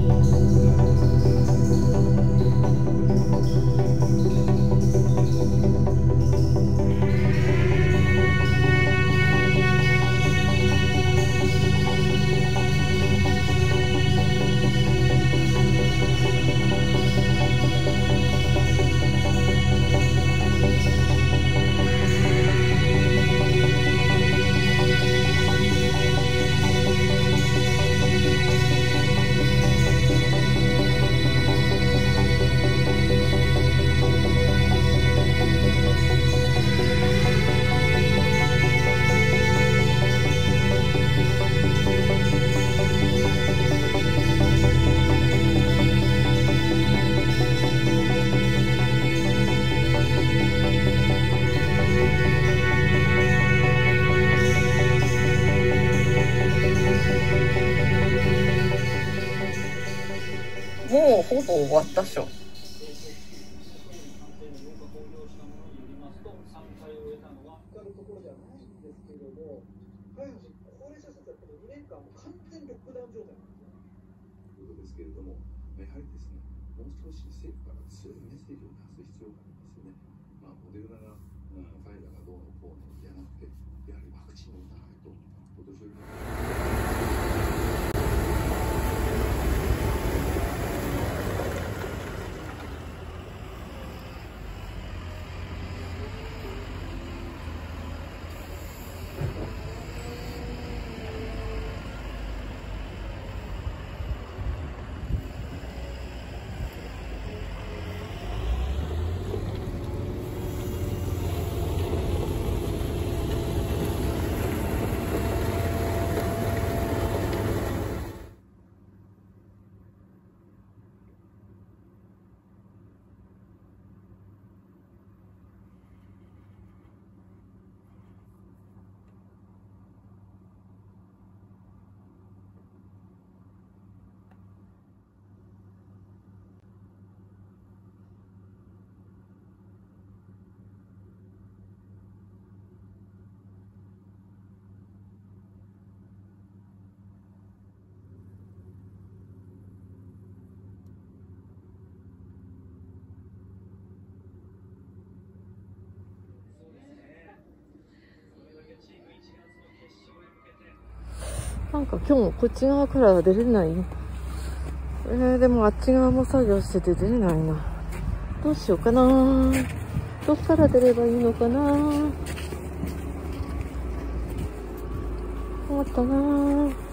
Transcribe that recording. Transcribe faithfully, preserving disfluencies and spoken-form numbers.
もうほぼ終わったっしょ。 ですけれども、やはりですね、もう少し政府から強いメッセージを出す必要がありますよね。まあ、モデルナが、うん、ファイザーがどうのこうのじゃなくて、やはりワクチンを打たないと、お年寄りのなんか今日もこっち側からは出れないよ。えー、でもあっち側も作業してて出れないな。どうしようかな。どっから出ればいいのかな。困ったな。